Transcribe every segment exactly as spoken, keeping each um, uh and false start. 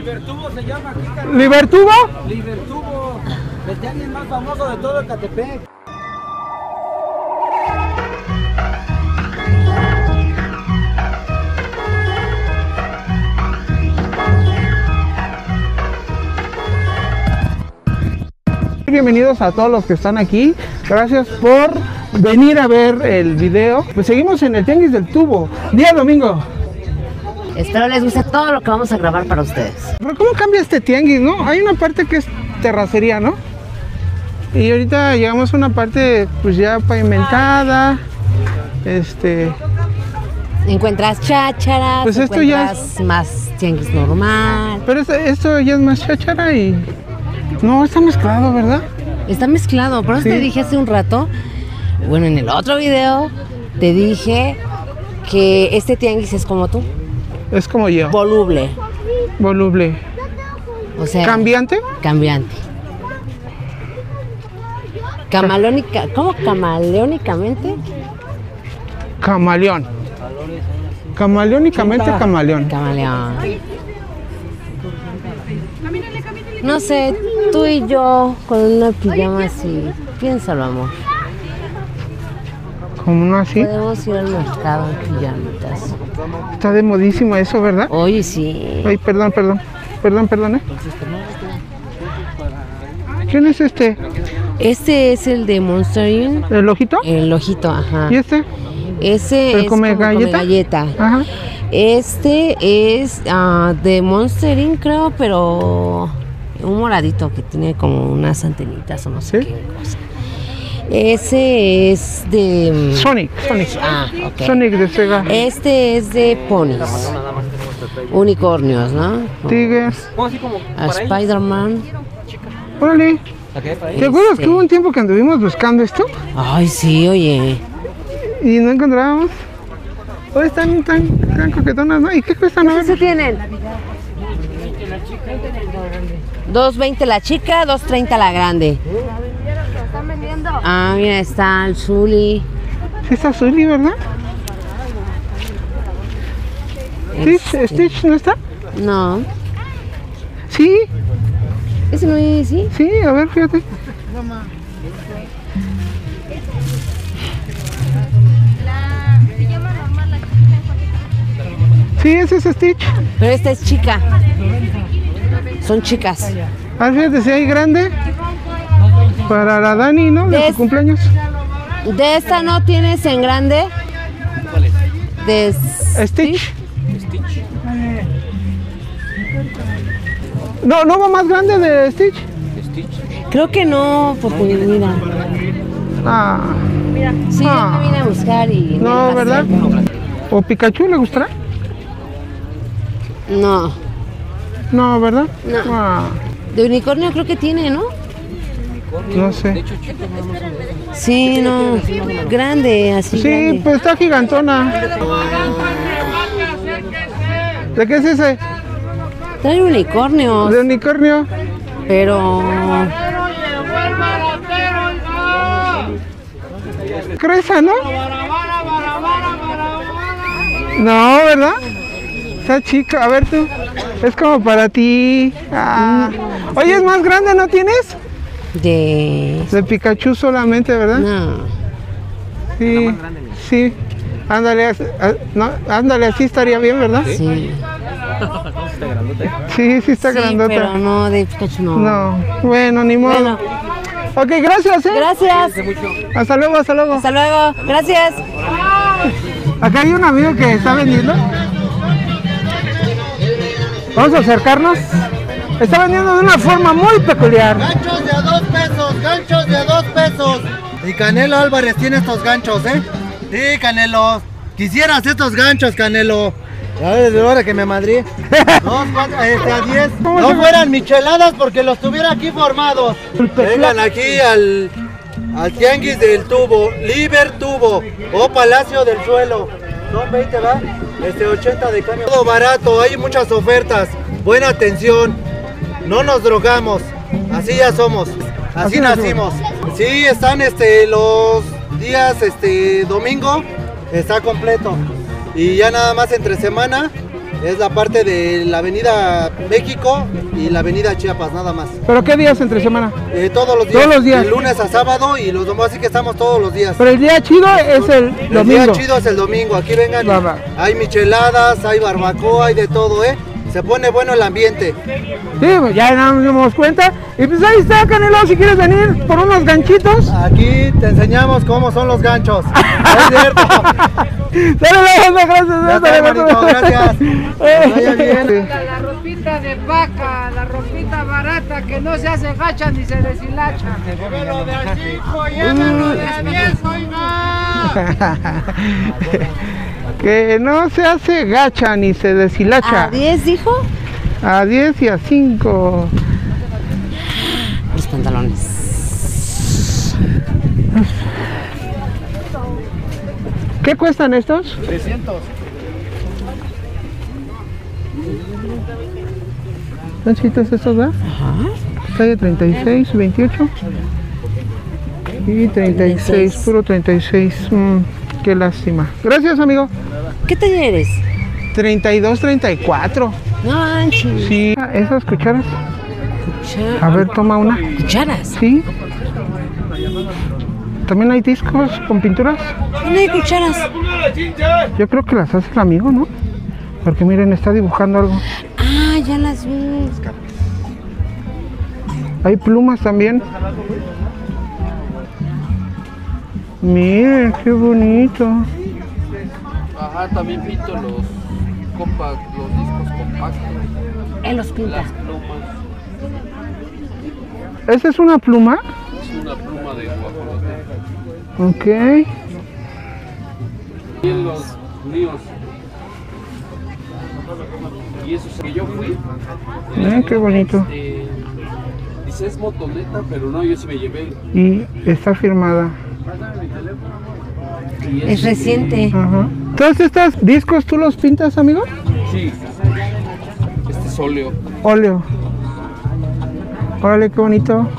Libertubo se llama aquí, carnal. ¿Libertubo? Libertubo, el tianguis más famoso de todo Ecatepec. Bienvenidos a todos los que están aquí, gracias por venir a ver el video. Pues seguimos en el Tianguis del Tubo, día domingo. Espero les guste todo lo que vamos a grabar para ustedes. Pero ¿cómo cambia este tianguis, no? Hay una parte que es terracería, ¿no? Y ahorita llegamos a una parte pues ya pavimentada. Este... Encuentras chácharas, pues esto ya es más tianguis normal. Pero esto, esto ya es más cháchara y... No, está mezclado, ¿verdad? Está mezclado, por eso sí. Te dije hace un rato, bueno, en el otro video, te dije que este tianguis es como tú. Es como yo. Voluble. Voluble. O sea... ¿Cambiante? Cambiante. Camaleónica, ¿cómo? Camaleónicamente. Camaleón. Camaleónicamente camaleón. Camaleón. No sé, tú y yo con una pijama así, piénsalo, amor. ¿Cómo no así? Podemos ir al mercado en pijamitas. Está de modísimo eso, ¿verdad? Oye, sí. Ay, perdón, perdón. Perdón, perdón, ¿eh? ¿Quién es este? Este es el de Monster Inc. ¿El ojito? El ojito, ajá. ¿Y este? Ese ¿El es come como galleta? Come galleta. Ajá. Este es uh, de Monster Inc, creo, pero un moradito que tiene como unas antenitas o no sé, ¿sí?, qué cosa. Ese es de... Sonic, Sonic. Ah, ok. Sonic de Sega. Este es de ponis. Unicornios, ¿no? Tigers. A Spider-Man. Órale. ¿Te acuerdas este... que hubo un tiempo que anduvimos buscando esto? Ay, sí, oye. Y no encontrábamos. Hoy están tan, tan coquetonas, ¿no? ¿Y qué cuestan? ¿Qué se tienen? dos veinte la chica, dos treinta la grande. Ah, mira, está el Zully. Sí está Zully, ¿verdad? Stitch, Stitch, ¿no está? No. ¿Sí? ¿Ese no es, sí? Sí, a ver, fíjate. Sí, ese es Stitch. Pero esta es chica. Son chicas. Ah, fíjate, si hay grande. Para la Dani, ¿no? De, de su cumpleaños. ¿De esta no tienes en grande? De Stitch. Stitch. No, ¿no va más grande de Stitch? Stitch. Creo que no, porque mira. Ah. Sí, ah. Yo me vine a buscar y... No, ¿verdad? ¿O Pikachu le gustará? No. No, ¿verdad? No. Ah. De unicornio creo que tiene, ¿no? No sé. Sí, no. Grande, así. Sí, grande. Pues está gigantona. ¿De qué es ese? Trae unicornios. De unicornio. Pero... Cresa, ¿no? No, ¿verdad? Está chica, a ver tú. Es como para ti. Ah. Oye, es más grande, ¿no tienes? De... De Pikachu solamente, ¿verdad? No. Sí, sí. Ándale, no, ándale, así estaría bien, ¿verdad? Sí. Sí, sí está sí, grandota. Pero no, de Pikachu no. No, bueno, ni modo. Bueno. Ok, gracias, ¿eh? Gracias. Hasta luego, hasta luego. Hasta luego, gracias. Acá hay un amigo que está vendiendo. Vamos a acercarnos. Está vendiendo de una forma muy peculiar. Ganchos de a dos pesos, ganchos de a dos pesos. Y Canelo Álvarez tiene estos ganchos, ¿eh? Sí, Canelo. Quisieras estos ganchos, Canelo. A ver, de hora que me madrí. Dos, cuatro, este, a diez. No fueran micheladas porque los tuviera aquí formados. Vengan aquí al, al Tianguis del Tubo, Libertubo o Palacio del Suelo. Son veinte, ¿va? Este, ochenta de cambio. Todo barato, hay muchas ofertas. Buena atención. No nos drogamos. Así ya somos. Así, Así nacimos. Sí, están este, los días este, domingo. Está completo. Y ya nada más entre semana Es la parte de la avenida México y la avenida Chiapas, nada más. ¿Pero qué días entre semana? Eh, todos los días. Todos los días. De lunes a sábado y los domingos, así que estamos todos los días. Pero el día chido es el domingo. El día chido es el domingo, aquí vengan. Va, va. Hay micheladas, hay barbacoa, hay de todo, ¿eh? Se pone bueno el ambiente. Sí, pues ya nos dimos cuenta. Y pues ahí está, Canelo, si quieres venir por unos ganchitos. Aquí te enseñamos cómo son los ganchos. Es cierto. Dale, gracias. Ya está, hermanito, gracias. Que vaya bien. La, la ropita de vaca, la ropita barata que no se hace gacha ni se deshilacha. Llévelo de a cinco, llévelo de a diez, oiga. Que no se hace gacha ni se deshilacha. ¿A diez dijo? A diez y a cinco. Los pantalones. ¿Qué cuestan estos? trescientos. ¿Son chiquitos estos, verdad? Ajá. Talla treinta y seis, veintiocho. Y treinta y seis, puro treinta y seis. Mm, qué lástima. Gracias, amigo. ¿Qué talla eres? treinta y dos, treinta y cuatro. No manches. Sí, esas cucharas. Cuchara- A ver, toma una. ¿Cucharas? Sí. También hay discos con pinturas. ¿Dónde hay cucharas? Yo creo que las hace el amigo, ¿no? Porque miren, está dibujando algo. Ah, ya las vi. Hay plumas también. Miren, qué bonito. Ajá, también pinto los compact, los discos compactos, Él los pinta. las plumas. ¿Esa es una pluma? Es una pluma de guajolote. Ok. Y en los míos. Y eso es que yo fui. Eh, qué bonito. Este, dice es motoneta, pero no, yo sí me llevé. Y está firmada. Y Es reciente. Ajá. ¿Todos estos discos tú los pintas, amigo? Sí. Este es óleo. Óleo. Órale, qué bonito.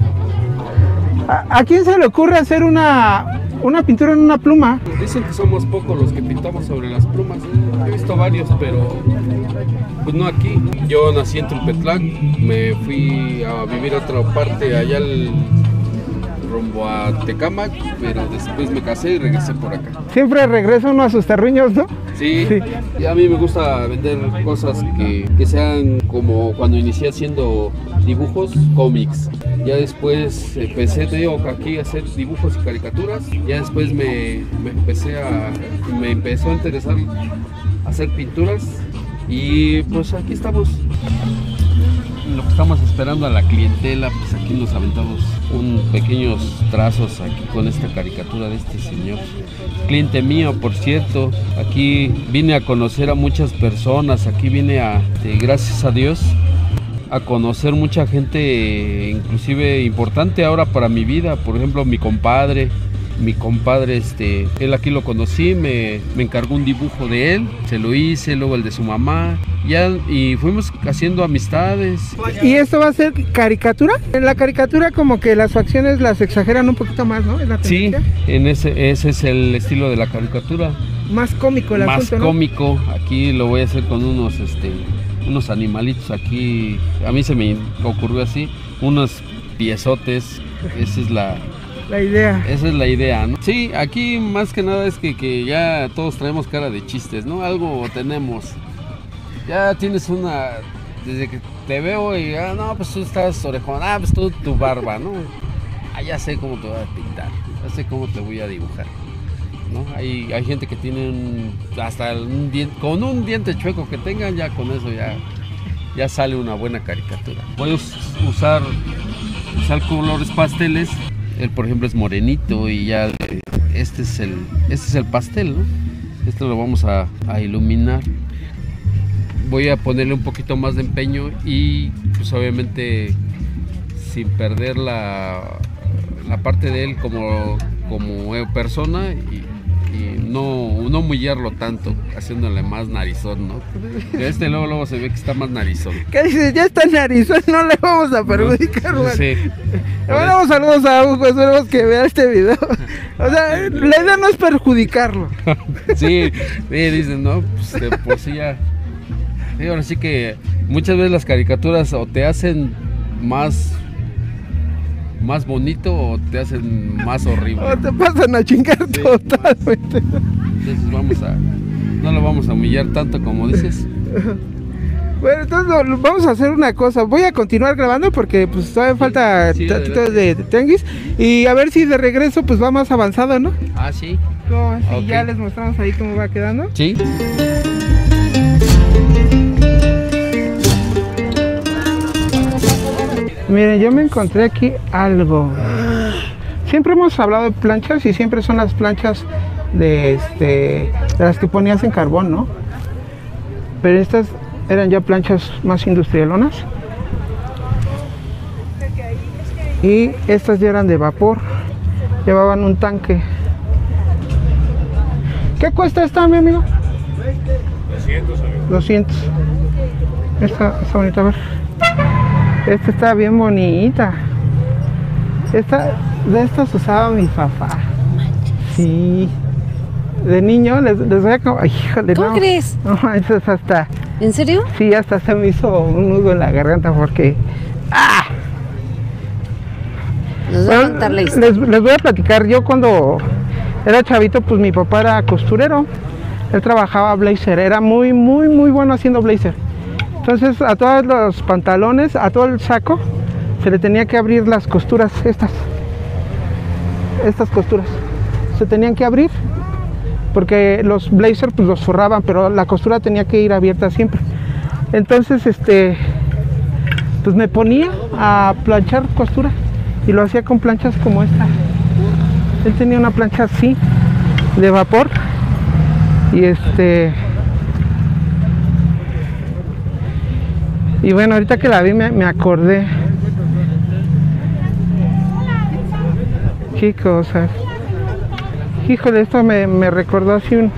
¿A, a quién se le ocurre hacer una, una pintura en una pluma? Dicen que somos pocos los que pintamos sobre las plumas. He visto varios, pero pues no aquí. Yo nací en Tulpetlán, me fui a vivir a otra parte, allá al, rumbo a Tecámac, pero después me casé y regresé por acá. Siempre regresa uno a sus terruños, ¿no? Sí, Sí. y a mí me gusta vender cosas que, que sean como cuando inicié haciendo dibujos, cómics. Ya después empecé, te digo, aquí a hacer dibujos y caricaturas. Ya después me, me empecé a, me empezó a interesar hacer pinturas y pues aquí estamos. Lo que estamos esperando a la clientela, pues aquí nos aventamos un pequeños trazos aquí con esta caricatura de este señor. Cliente mío, por cierto, aquí vine a conocer a muchas personas, aquí vine a, eh, gracias a Dios, a conocer mucha gente, inclusive importante ahora para mi vida, por ejemplo mi compadre, mi compadre, este, él aquí lo conocí, me, me encargó un dibujo de él, se lo hice, luego el de su mamá, ya, y fuimos haciendo amistades. ¿Y esto va a ser caricatura? En la caricatura como que las facciones las exageran un poquito más, ¿no? ¿Es la Sí, tendencia? en ese, ese es el estilo de la caricatura. Más cómico el Más asunto, ¿no? cómico, aquí lo voy a hacer con unos, este, unos animalitos aquí, a mí se me ocurrió así, unos piezotes, esa es la, La idea. esa es la idea, ¿no? Sí, aquí más que nada es que, que ya todos traemos cara de chistes, ¿no? Algo tenemos, ya tienes una, desde que te veo y, ah, no, pues tú estás orejón, ah, pues tú tu barba, ¿no? Ah, ya sé cómo te voy a pintar, ya sé cómo te voy a dibujar. ¿No? Hay, hay gente que tiene un, hasta un diente, con un diente chueco que tengan, ya con eso ya, ya sale una buena caricatura. Voy a us- usar, usar colores pasteles, él por ejemplo es morenito y ya eh, este es el, este es el pastel, ¿no? Este lo vamos a, a iluminar. Voy a ponerle un poquito más de empeño y pues obviamente sin perder la, la parte de él como, como persona y, y no, no humillarlo tanto, haciéndole más narizón, ¿no? Este luego, luego se ve que está más narizón. ¿Qué dices? Ya está narizón, no le vamos a perjudicar, güey. Sí. Le mandamos saludos a Hugo, esperemos que vea este video. O sea, la idea no es perjudicarlo. Sí, sí, dicen, no, pues de por sí ya, Sí, ahora sí que muchas veces las caricaturas o te hacen más más bonito o te hacen más horrible. O te pasan a chingar sí, totalmente. Entonces vamos a, no lo vamos a humillar tanto como dices. Bueno, entonces vamos a hacer una cosa. Voy a continuar grabando porque pues todavía falta sí, tantito de, de tianguis. Y a ver si de regreso pues va más avanzado, ¿no? Ah, sí. ¿Cómo? Si Okay. ya les mostramos ahí cómo va quedando. Sí. Miren, yo me encontré aquí algo. Siempre hemos hablado de planchas y siempre son las planchas de este de las que ponías en carbón, ¿no? Pero estas eran ya planchas más industrialonas. Y estas ya eran de vapor. Llevaban un tanque. ¿Qué cuesta esta, mi amigo? doscientos, amigo. doscientos. Esta está bonita, a ver. Esta está bien bonita. Esta, de estas usaba mi papá. Sí. De niño les, les voy a... Ay, híjole, ¿Cómo no. crees? No, eso es hasta... ¿En serio? Sí, hasta se me hizo un nudo en la garganta porque... ¡Ah! Nos va a Bueno, contar la historia. les, les voy a platicar. Yo cuando era chavito, pues mi papá era costurero. Él trabajaba blazer. Era muy, muy, muy bueno haciendo blazer. Entonces a todos los pantalones, a todo el saco, se le tenía que abrir las costuras estas. Estas costuras. Se tenían que abrir porque los blazers pues los forraban, pero la costura tenía que ir abierta siempre. Entonces este pues me ponía a planchar costura y lo hacía con planchas como esta. Él tenía una plancha así de vapor y este y bueno, ahorita que la vi me, me acordé. Qué cosas. Híjole, esto me, me recordó así un...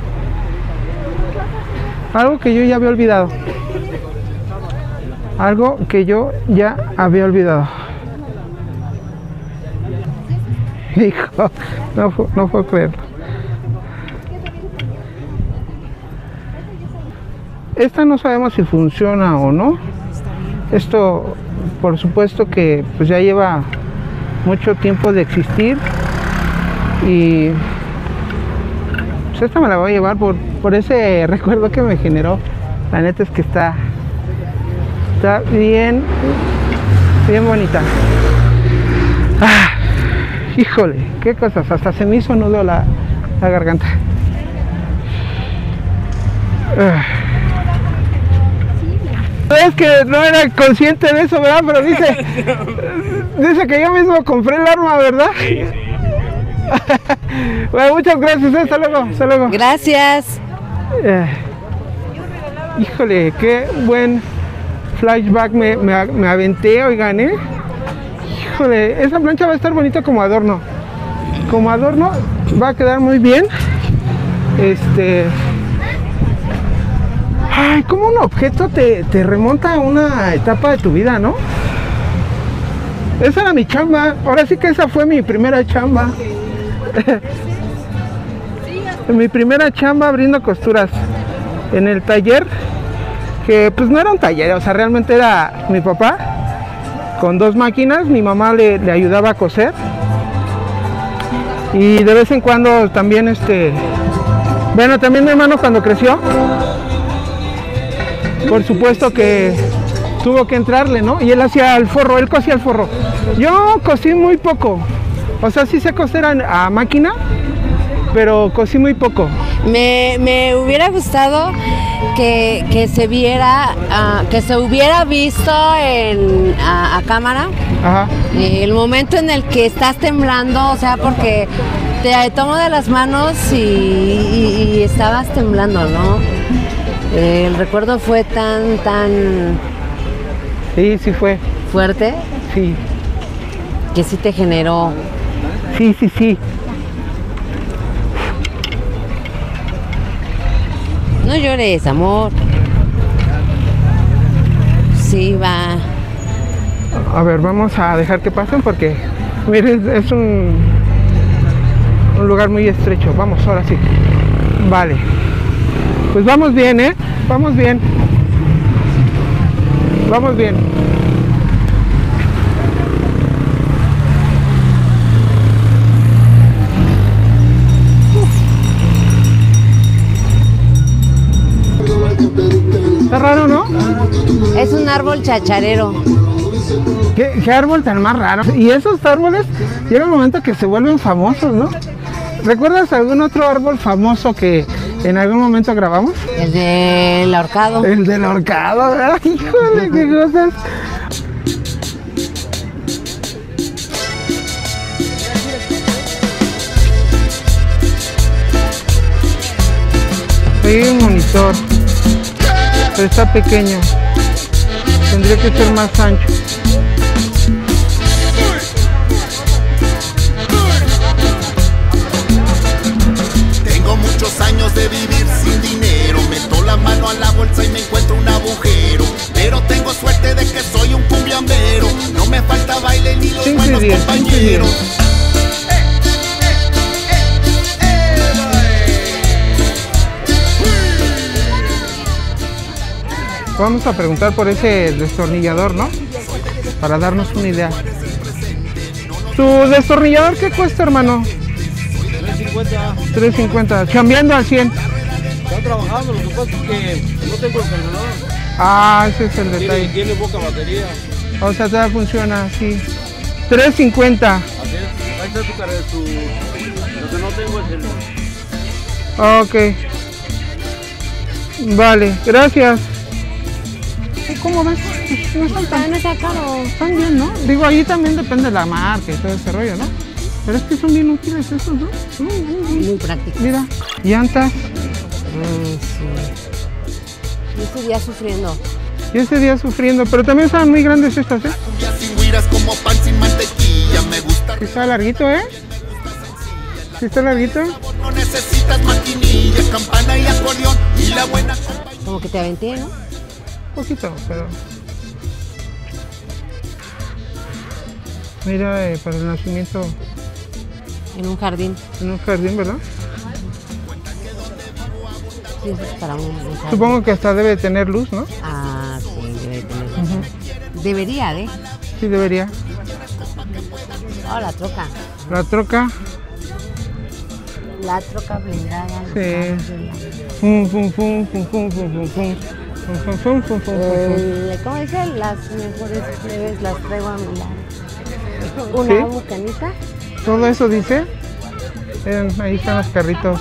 algo que yo ya había olvidado. Algo que yo ya había olvidado. Hijo, no, no puedo creerlo. Esta no sabemos si funciona o no. Esto, por supuesto que pues ya lleva mucho tiempo de existir. Y pues esta me la voy a llevar por, por ese recuerdo que me generó. La neta es que está, está bien, bien bonita. Ah, híjole, qué cosas, hasta se me hizo nudo la, la garganta. Ah. Es que no era consciente de eso, ¿verdad? Pero dice, dice que yo mismo compré el arma, ¿verdad? Sí, sí. Bueno, muchas gracias, ¿eh? Hasta luego, hasta luego. Gracias. Eh, híjole, qué buen flashback me, me, me aventé, oigan, ¿eh? Híjole, esa plancha va a estar bonita como adorno. Como adorno va a quedar muy bien. Este... Ay, como un objeto te, te remonta a una etapa de tu vida, ¿no? Esa era mi chamba. Ahora sí que esa fue mi primera chamba. Mi primera chamba abriendo costuras en el taller, que pues no era un taller, o sea, realmente era mi papá con dos máquinas. Mi mamá le, le ayudaba a coser y de vez en cuando también este bueno, también mi hermano cuando creció, por supuesto que tuvo que entrarle, ¿no? Y él hacía el forro, él cosía el forro. Yo cosí muy poco, o sea, sí sé coser a, a máquina, pero cosí muy poco. Me, me hubiera gustado que, que se viera, uh, que se hubiera visto en, a, a cámara. Ajá. El momento en el que estás temblando, o sea, porque te tomo de las manos y, y, y estabas temblando, ¿no? El recuerdo fue tan, tan Sí, sí fue. fuerte Sí, que sí te generó. sí, sí, sí. No llores, amor. Sí, va. A ver, vamos a dejar que pasen porque, miren, es un, un lugar muy estrecho. Vamos, ahora sí. Vale. Pues vamos bien, ¿eh? Vamos bien. Vamos bien. Está raro, ¿no? Es un árbol chacharero. ¿Qué, qué árbol tan más raro? Y esos árboles llega un momento que se vuelven famosos, ¿no? ¿Recuerdas algún otro árbol famoso que en algún momento grabamos? El del ahorcado. El del ahorcado, ¿verdad? Híjole, qué cosas. Hay un monitor, pero está pequeño. Tendría que ser más ancho. Tengo muchos años de vivir sin dinero. Meto la mano a la bolsa y me encuentro un agujero. Pero tengo suerte de que soy un cumbiambero. No me falta baile ni los buenos compañeros. Vamos a preguntar por ese destornillador, ¿no? Para darnos una idea. ¿Tu destornillador qué cuesta, hermano? tres cincuenta. tres cincuenta. Chambeando al cien. Está trabajando, lo que pasa es que no tengo el cargador. Ah, ese es el Tiene, detalle. tiene poca batería. O sea, todavía funciona, sí. tres cincuenta. Así es. Ahí está tu cargador. Tu... Lo que no tengo es el... Ok. Vale, gracias. ¿Cómo ves? No están tan, También está caro. están bien, ¿no? Digo, ahí también depende de la marca y todo ese rollo, ¿no? Pero es que son bien útiles esos, ¿no? Mm, mm, mm. Muy práctico. Mira, llantas. Mm, sí. Yo estoy ya sufriendo. Y ese día sufriendo, pero también estaban muy grandes estas, ¿eh? Sin guiras como pan sin mantequilla. Me gusta. Sí está larguito, ¿eh? Sí está larguito. No necesitas maquinilla, campana y acordeón. Y la buena compañía. Como que te aventé, ¿no? Un poquito, pero... Mira, eh, para el nacimiento En un jardín. en un jardín, ¿verdad? Sí, eso es para un, un jardín. Supongo que hasta debe tener luz, ¿no? Ah, sí, debe tener. Ujú. Debería, ¿de? Sí, debería. Oh, la troca. La troca. La troca blindada. Sí. Fum, fum, fum, fum, fum, fum, fum, fum. Fum, fum, fum, fum, fum, fum. El- ¿Cómo dice? Las mejores plebes las traigo a mi lado. Una ¿Sí? bucanita. Todo eso dice. Miren, ahí están los carritos.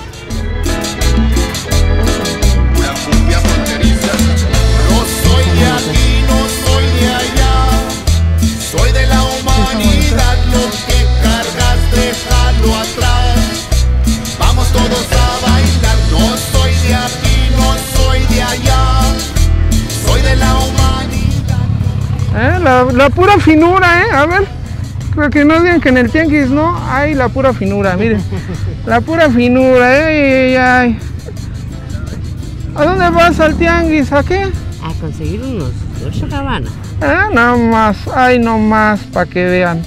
Una cumbia fronteriza. No soy de aquí, no soy de allá. Soy de la humanidad. Lo que cargas, déjalo atrás. Vamos todos a bailar. No soy de aquí, no soy de allá. Soy de la humanidad. ¿Eh? La, la pura finura, ¿eh? A ver. Para que no digan que en el tianguis no hay la pura finura, miren. La pura finura, ¿eh? Ay, ay, ay. ¿A dónde vas al tianguis? ¿A qué? A conseguir unos Dolce Gabbana. Ah, nada más, ay, no más, para que vean.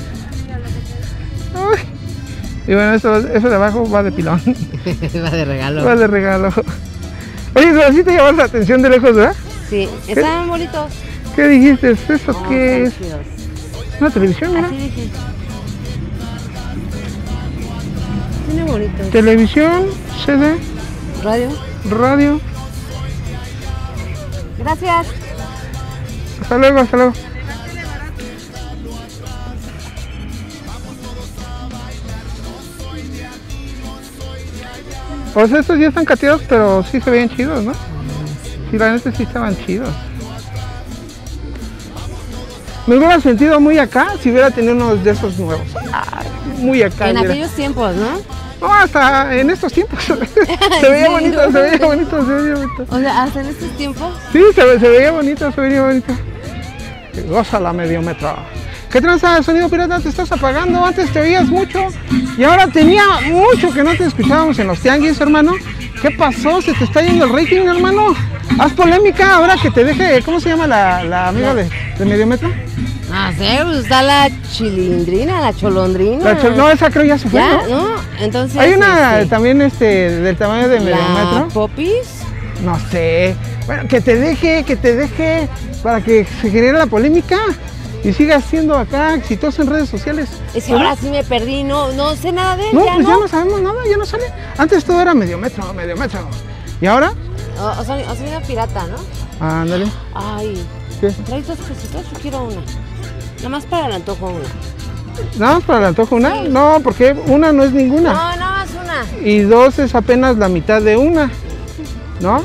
Uy. Y bueno, eso, eso de abajo va de pilón, Va de regalo. va de regalo. Oye, pero sí te llamó la atención de lejos, ¿verdad? Sí, están bonitos. ¿Qué dijiste? ¿Eso Oh, qué es? están chidos. ¿Una televisión, mira? Así dije. Tiene bonitos. Televisión, C D, Radio. radio. Gracias. Hasta luego, hasta luego. O sea, estos ya están cateados, pero sí se veían chidos, ¿no? Sí, la neta sí estaban chidos. Me hubiera sentido muy acá si hubiera tenido unos de esos nuevos. Ay, muy acá. En mira. aquellos tiempos, ¿no? No, hasta en estos tiempos. Se veía Sí, bonito, no. se veía bonito, se veía bonito. O sea, hasta en estos tiempos. Sí, se, ve- se veía bonito, se veía bonito. Goza la mediometro. ¿Qué tranza, Sonido Pirata? Te estás apagando, antes te oías mucho y ahora tenía mucho que no te escuchábamos en los tianguis, hermano. ¿Qué pasó? ¿Se te está yendo el rating, hermano? Haz polémica ahora que te deje, ¿cómo se llama la, la amiga de, de Mediometro? No sé, pues está la chilindrina, la cholondrina. La chol- no, esa creo ya se fue, ¿Ya? ¿no? ¿No? Entonces. Hay una este, también este del tamaño de la Mediometro. Popis. No sé, Bueno, que te deje, que te deje para que se genere la polémica y sigas siendo acá exitoso en redes sociales. Es que ahora sí me perdí, no, no sé nada de él. No, ya pues no. ya no sabemos nada, ya no sale. Antes todo era medio metro, medio metro. ¿Y ahora? O, o sea, o sea, una pirata, ¿no? Ándale. Ay, ¿Qué? ¿traes dos pesitos? Yo quiero una. Nada más para el antojo una. ¿Nada más para el antojo una? Sí. No, porque una no es ninguna. No, nada más una. Y dos es apenas la mitad de una, ¿no?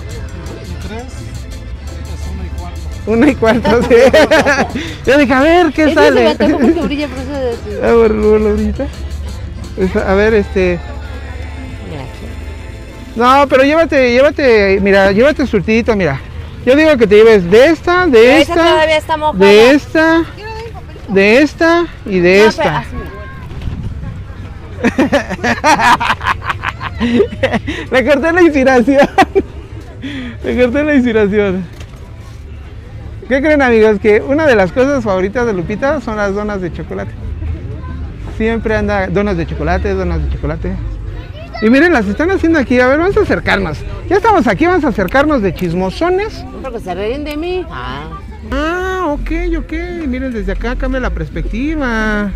Una y cuarto, sí. Yo dije, a ver, ¿qué Ese sale? se me antojó porque brilla, por eso de... A ver, lo brillita. A ver, este... No, pero llévate, llévate, mira, llévate surtidito, mira. Yo digo que te lleves de esta, de Pero esta, esa todavía está mojada. de esta, de esta y de No, esta. Le corté la inspiración. Le corté la inspiración. ¿Qué creen, amigos? Que una de las cosas favoritas de Lupita son las donas de chocolate. Siempre anda donas de chocolate, donas de chocolate. Y miren, las están haciendo aquí. A ver, vamos a acercarnos. Ya estamos aquí, vamos a acercarnos de chismosones. Porque se ríen de mí. Ah. Ah, ok, ok. Miren, desde acá cambia la perspectiva.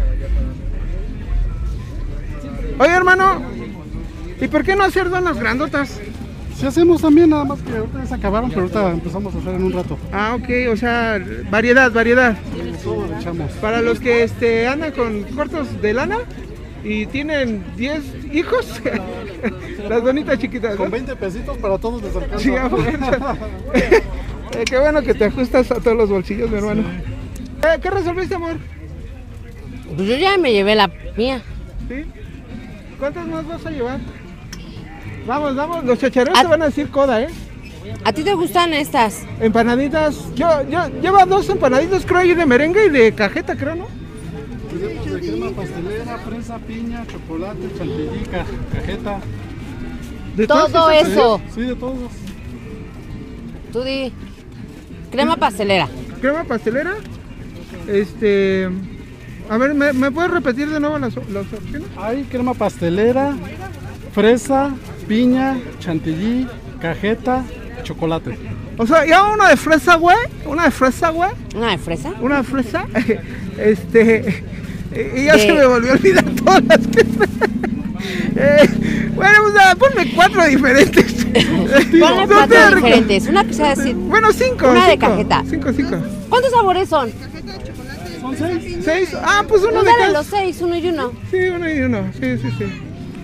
Oye, hermano, ¿y por qué no hacer donas grandotas? Sí hacemos también, nada más que ahorita ya se acabaron, pero ahorita empezamos a hacer en un rato. Ah, ok, o sea, variedad, variedad. Todo le echamos. Para los que este, andan con cortos de lana y tienen diez hijos, las donitas chiquitas, ¿no? Con veinte pesitos para todos les alcanza. Sí, a fuerza. Eh, qué bueno que te ajustas a todos los bolsillos, mi hermano. Sí. Eh, ¿Qué resolviste, amor? Pues yo ya me llevé la mía. ¿Sí? ¿Cuántas más vas a llevar? Vamos, vamos, los chacharros te van a decir coda, ¿eh? ¿A ti te gustan estas? Empanaditas, yo, yo, lleva dos empanaditas, creo, y de merengue y de cajeta, creo, ¿no? Tenemos de crema pastelera, fresa, piña, chocolate, chantilly, ca- cajeta. ¿De Todo todas esas? eso. Sí, de todos. Tú di. Crema pastelera. Crema pastelera, este... A ver, ¿me, ¿me puedes repetir de nuevo las, las opciones? Hay crema pastelera, fresa, piña, chantilly, cajeta, chocolate. O sea, ya una de fresa, güey, una de fresa, güey, ¿Una de fresa? una de fresa, este... Y ya De- se me volvió a olvidar todas las que... Eh, bueno, o sea, ponme cuatro diferentes. Ponle No cuatro te rico. diferentes. Una que sea así. Bueno, cinco. Una de cinco, cajeta. Cinco, cinco. ¿Cuántos sabores son? Son seis. ¿Seis? Ah, pues uno Pues de dale cada. los seis, uno y uno. Sí, uno y uno. Sí, sí, sí.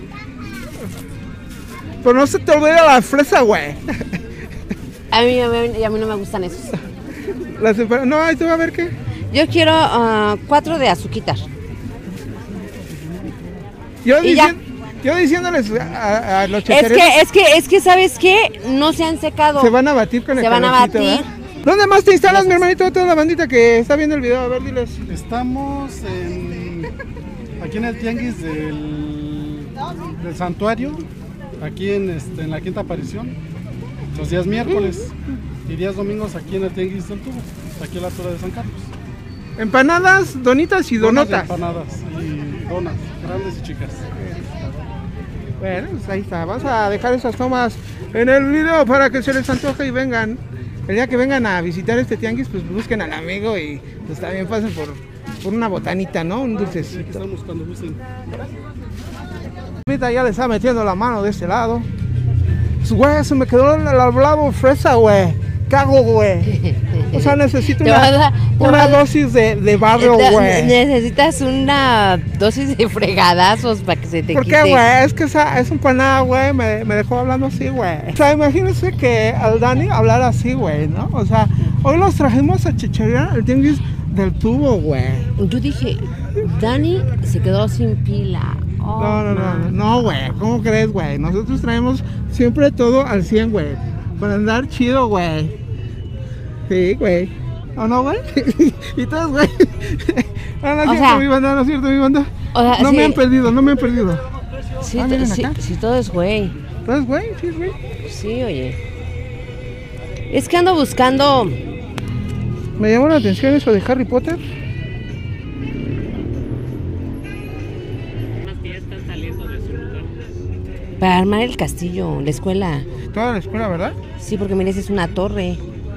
Pero no se te olvide la fresa, güey. A mí, a mí, a mí no me gustan esos. La separa- No, ahí te va a ver qué. Yo quiero ah, cuatro de azuquitar. Yo, Y ya. dicien- yo diciéndoles a, a los Es chachareros, que, es que, es que, ¿sabes qué? No se han secado. se van a batir con el Se van a calorcito, batir. ¿verdad? ¿Dónde más te instalas, mi hermanito? Toda la bandita que está viendo el video. A ver, diles. Estamos en, aquí en el tianguis del, del santuario, aquí en, este, en la quinta aparición, los días miércoles y días domingos aquí en el tianguis del tubo, aquí en la altura de San Carlos. Empanadas, donitas y Donas de donotas. empanadas y donas, grandes y chicas. Bueno, pues ahí está. Vamos a dejar esas tomas en el video para que se les antoje y vengan. El día que vengan a visitar este tianguis, pues busquen al amigo y pues también pasen por, por una botanita, ¿no? Un Aquí dulcecito. estamos cuando gusten. Ahorita ya le está metiendo la mano de este lado. Pues, güey, se me quedó el hablado fresa, güey. Cago, güey. O sea, necesito Te una, vas a- te una vas a- dosis de, de barrio, Ne- güey. Necesitas una dosis de fregadazos para que se te ¿Por quite. qué, güey? Es que esa, esa empanada, güey, me, me dejó hablando así, güey. O sea, imagínense que al Dani hablara así, güey, ¿no? O sea, hoy los trajimos a chicharear el tianguis del tubo, güey. Yo dije, Dani se quedó sin pila. Oh, No, no, no, man. no, güey. ¿Cómo crees, güey? Nosotros traemos siempre todo al cien, güey. Para andar chido, güey. Sí, güey. ¿O no, güey? Y todos, güey. No, no es O cierto, sea- mi banda, no es cierto, mi banda. O sea, No sí. me han perdido, no me han perdido. Sí, Ah, to- miren sí, acá. sí, todo es güey. Entonces, güey, sí, es güey. Sí, oye. Es que ando buscando. Me llamó la atención eso de Harry Potter. Para armar el castillo, la escuela. toda la escuela, ¿verdad? Sí, porque mira, esa es una torre.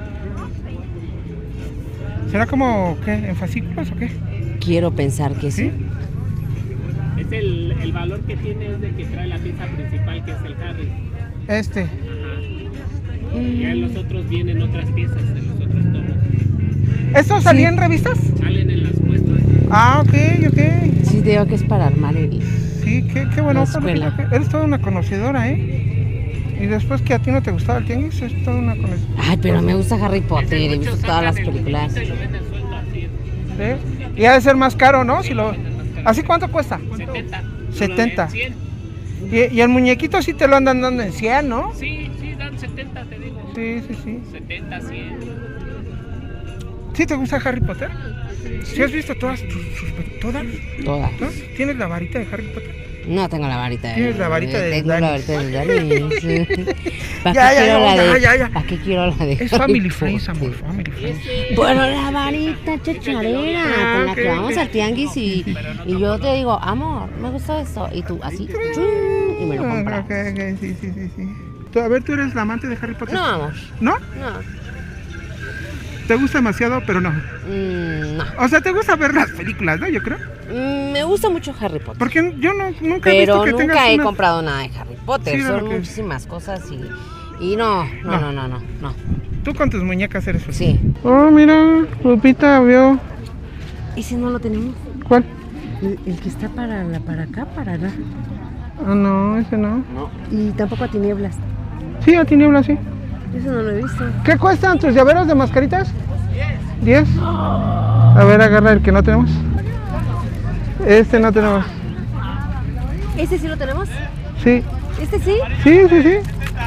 ¿Será como, qué, en fascículos o qué? Quiero pensar que sí. ¿Sí? Es el, el valor que tiene es de que trae la pieza principal, que es el Harry. Este. Ajá. Y ya en los otros vienen otras piezas, en los otros tomos. ¿Estos salían en revistas? Salen en las muestras. Ah, ok, ok. Sí, digo que es para armar el... Sí, qué, qué bueno. La escuela. Eres toda una conocedora, ¿eh? Y después que a ti no te gustaba el tianguis, es toda una conocedora. Ay, pero me gusta Harry Potter, he visto todas las películas. ¿Sí? Y ha de ser más caro, ¿no? Si lo... ¿Así cuánto cuesta? setenta. setenta. Y, y el muñequito sí te lo andan dando en cien, ¿no? Sí, sí, dan setenta, te digo. Sí, sí, sí. setenta, cien. ¿Sí te gusta Harry Potter? ¿Sí has visto todas tus, sus, todas? Todas. ¿No? ¿Tienes la varita de Harry Potter? No tengo la varita de... Tienes la varita de Tengo la Danis. varita de Danis. ¿Para Ya, qué ya, quiero ya, la de...? ya, ya. ¿Para qué quiero la de...? Es Harry Family Potter? Friends, amor, Family Friends. Bueno, la varita chacharera Ah, con la ok, que vamos ok. al tianguis y, y yo te digo, amor, me gusta esto. Y tú así, chum, y me lo compras. Ok, ok, sí, sí, sí, sí. Tú, a ver, ¿tú eres la amante de Harry Potter? No, amor. ¿No? No. ¿Te gusta demasiado, pero no? Mm, no. O sea, ¿te gusta ver las películas, no? Yo creo. Mm, me gusta mucho Harry Potter. Porque yo no, nunca he Pero visto que nunca tengas he una... comprado nada de Harry Potter. Sí, Son lo que- muchísimas cosas y, y no, no, no, no, no, no. Tú con tus muñecas eres feliz. Sí. Oh, mira, Lupita vio... ¿Y si no lo tenemos? ¿Cuál? El, el que está para, la, para acá, para acá. Ah, no, ese no. No. Y tampoco a tinieblas. Sí, a tiniebla, sí. Eso no lo he visto. ¿Qué cuestan tus llaveros de mascaritas? ¿Diez? A ver, agarra el que no tenemos. Este no tenemos. ¿Este sí lo tenemos? Sí. ¿Este sí? Sí, sí, sí.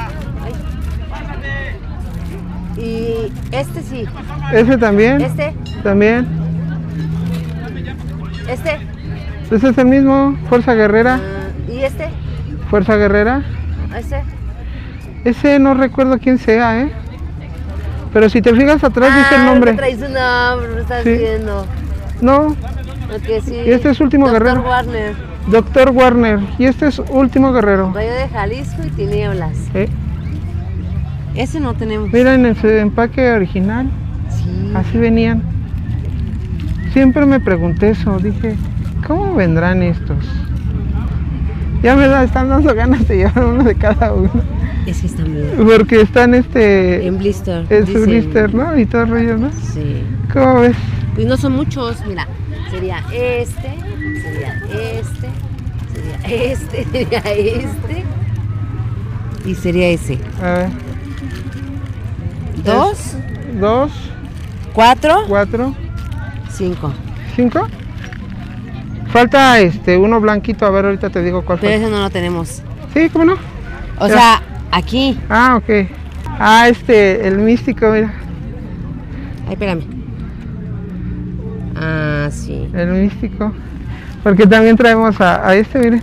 Y este sí. Ese también. Este. También. Este. Ese es el mismo. Fuerza Guerrera. Ah, ¿y este? Fuerza Guerrera. Este. Ese no recuerdo quién sea, ¿eh? Pero si te fijas atrás dice el Ah, nombre. no traes un nombre, lo estás Sí. viendo. No. Ok, sí. Y este es Último Doctor Guerrero. Warner. Doctor Warner. Y este es Último Guerrero. Rayo de Jalisco y Tinieblas. ¿Eh? Ese no tenemos. Mira en el empaque original. Sí. Así venían. Siempre me pregunté eso. Dije, ¿cómo vendrán estos? Ya me da- están dando ganas de llevar uno de cada uno. Ese está bien. Porque están este... En blister. En su dicen. blister, ¿no? Y todo el rollo, ¿no? Sí. ¿Cómo ves? Pues no son muchos, mira. Sería este, sería este, sería este, sería este. Y sería ese. A ver. Dos, Dos, cuatro, cuatro, cinco. cinco. Falta este, uno blanquito. A ver, ahorita te digo cuál Pero falta. ese no lo tenemos. Sí, ¿cómo no? O Ya. sea, aquí. Ah, ok. Ah, este, el místico, mira. Ay, espérame. Ah, sí. El místico. Porque también traemos a, a este, miren.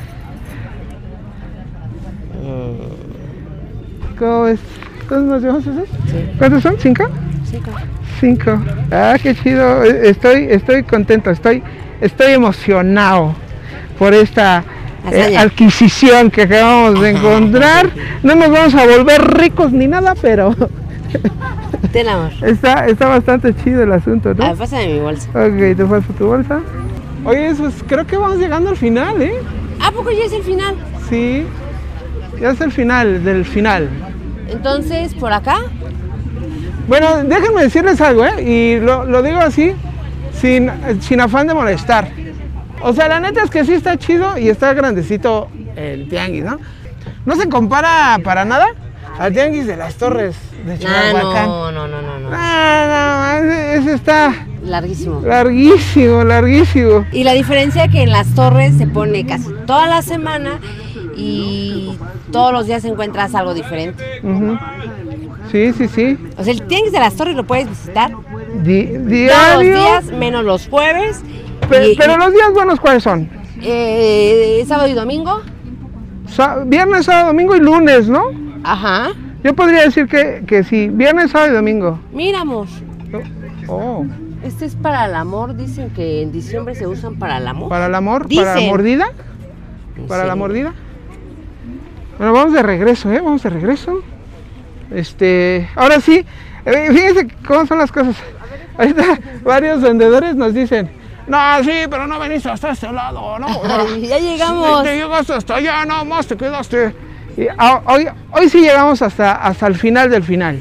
¿Cómo ves? ¿Entonces nos llevamos ese? Sí. ¿Cuántos son? ¿Cinco? Cinco. Cinco. Ah, qué chido. Estoy, estoy contento, estoy, estoy emocionado por esta eh, Hazaña. adquisición que acabamos de encontrar. No nos vamos a volver ricos ni nada, pero Ten amor. está, está bastante chido el asunto, ¿no? A ver, pásame mi bolsa. Ok, te paso tu bolsa. Oye, pues creo que vamos llegando al final, ¿eh? ¿A poco ya es el final? Sí, ya es el final del final. Entonces, ¿por acá? Bueno, déjenme decirles algo, ¿eh? Y lo, lo digo así, sin, sin afán de molestar. O sea, la neta es que sí está chido y está grandecito el tianguis, ¿no? No se compara para nada al tianguis de las Torres de Ah, Chimalhuacán. no, no, no, no, no. Ah, no, ese, ese está Larguísimo. larguísimo, larguísimo. Y la diferencia que en las torres se pone casi toda la semana y todos los días encuentras algo diferente. Ujú. Sí, sí, sí. O sea, el tianguis de las torres lo puedes visitar Di- todos los diario. días, menos los jueves. Pe- y- pero los días buenos, ¿cuáles son? eh, sábado y domingo. Sa- viernes, sábado, domingo y lunes, ¿no? Ajá. Yo podría decir que, que sí, viernes, sábado y domingo. Mira, amor. Oh, Este es para el amor. Dicen que en diciembre se usan para el amor. ¿para el amor? ¿Para la Dicen. mordida? No ¿Para sé. la mordida? Bueno, vamos de regreso, ¿eh? Vamos de regreso. Este, ahora sí, eh, fíjense cómo son las cosas. Ahorita varios vendedores nos dicen, no, sí, pero no veniste hasta este lado, ¿no? Ay, ya llegamos. Te, te llegaste hasta allá, no más te quedaste. Y, a, hoy, hoy sí llegamos hasta, hasta el final del final.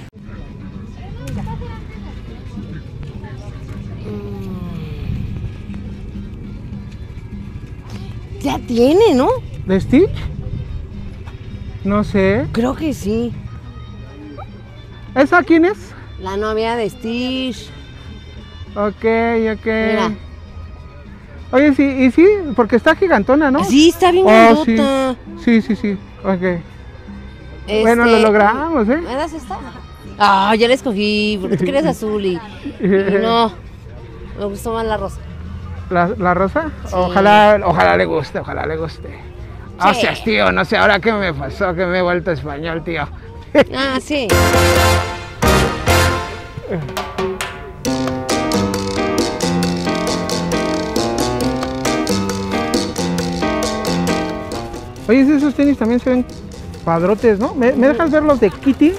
Ya tiene, ¿no? ¿De Stitch? No sé. Creo que sí. ¿Esa quién es? La novia de Stitch. Ok, ok. Mira. Oye, sí, y sí, porque está gigantona, ¿no? Sí, está bien oh, grandota. Sí, sí, sí, sí, ok. Este, bueno, lo logramos, ¿eh? ¿Me das esta? Ah, ya la escogí, porque tú quieres azul y, y no, me gustó más la rosa. ¿La, la rosa? Sí. Ojalá, ojalá le guste, ojalá le guste. Sí. O sea, tío, no sé, ahora qué me pasó, que me he vuelto español, tío. Ah, sí. Oye, esos tenis también se ven padrotes, ¿no? ¿Me, ¿me dejas ver los de Kitty?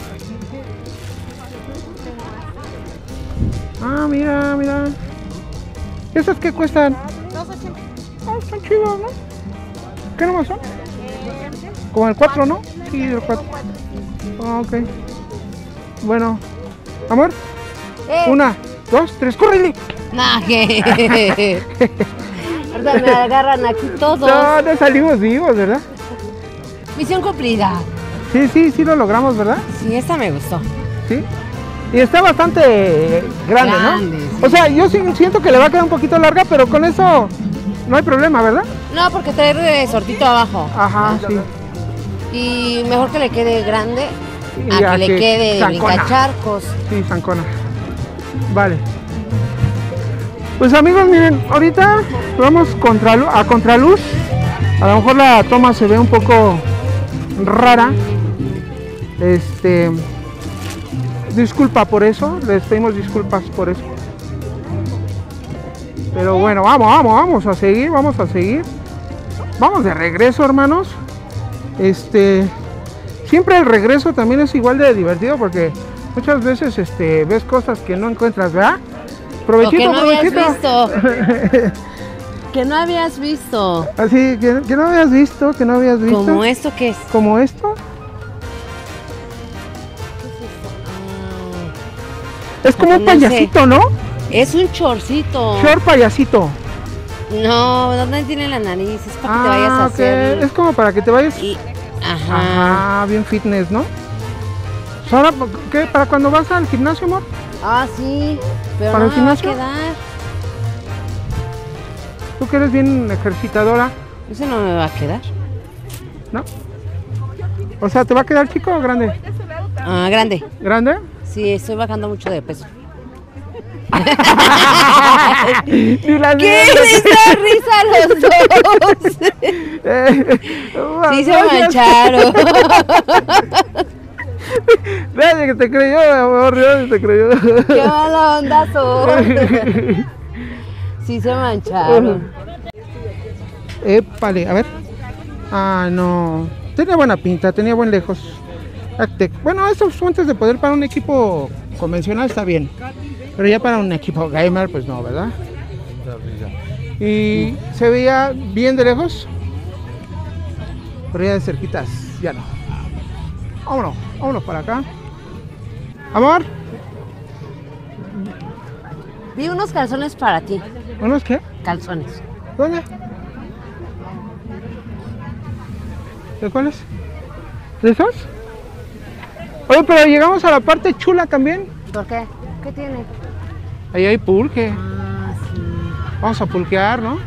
Ah, mira, mira. ¿Esas qué cuestan? dos ochenta. Ah, están chidos, ¿no? ¿Qué nomás son? Como el cuatro, ¿no? Sí, el cuatro. Ah, ok. Bueno, amor. Eh. Una, dos, tres, ¡córrele! Nah, que... Ahorita me agarran aquí todos. No, no salimos vivos, ¿verdad? Misión cumplida. Sí, sí, sí lo logramos, ¿verdad? Sí, esta me gustó. Sí. Y está bastante grande, Grande, ¿no? sí. O sea, yo sí siento que le va a quedar un poquito larga, pero con eso no hay problema, ¿verdad? No, porque trae resortito abajo. Ajá, sí. Y mejor que le quede grande Y a a que le que quede de zancona. brincacharcos. Sí, zancona. Vale. Pues amigos, miren, ahorita vamos contra, a contraluz. A lo mejor la toma se ve un poco rara. Este... Disculpa por eso, les pedimos disculpas por eso. Pero bueno, vamos, vamos, vamos a seguir, vamos a seguir. Vamos de regreso, hermanos. Este, siempre el regreso también es igual de divertido porque muchas veces este, ves cosas que no encuentras, ¿verdad? Provechito, O que no provechito. habías visto. Que no habías visto. Así, que, que no habías visto, que no habías visto. ¿Como esto qué es? ¿Como esto? Es como Ah, un no sé. payasito, ¿no? Es un chorcito. Short payasito. No, ¿dónde tiene la nariz? Es para que te Ah, vayas a ok. hacer. Es como para que te vayas. Y... Ajá. Ajá, bien fitness, ¿no? Ahora, ¿qué? ¿Para cuando vas al gimnasio, amor? Ah, sí. Pero ¿Para no el me va a gimnasio? quedar. Tú que eres bien ejercitadora, Ese no me va a quedar. ¿no? O sea, ¿te va a quedar chico o grande? Ah, grande. ¿Grande? Sí, estoy bajando mucho de peso. Ni las ¿Qué nieves. les da risa a los dos? Eh, Sí, se gracias. mancharon. Nadie que te creyó, amor, nadie te creyó. Qué mala onda son. Sí se mancharon. Épale, a ver. Ah, no. Tenía buena pinta, tenía buen lejos. Actec. Bueno, estos fuentes de poder para un equipo convencional está bien. Pero ya para un equipo gamer, pues no, ¿verdad? Y se veía bien de lejos. Pero ya de cerquitas, ya no. Vámonos, vámonos para acá. Amor, Vi unos calzones para ti. ¿unos qué? Calzones. ¿Dónde? ¿De cuáles? ¿De esos? Oye, pero llegamos a la parte chula también. ¿Por qué? ¿Qué tiene? Ahí hay pulque. Ah, sí. Vamos a pulquear, ¿no?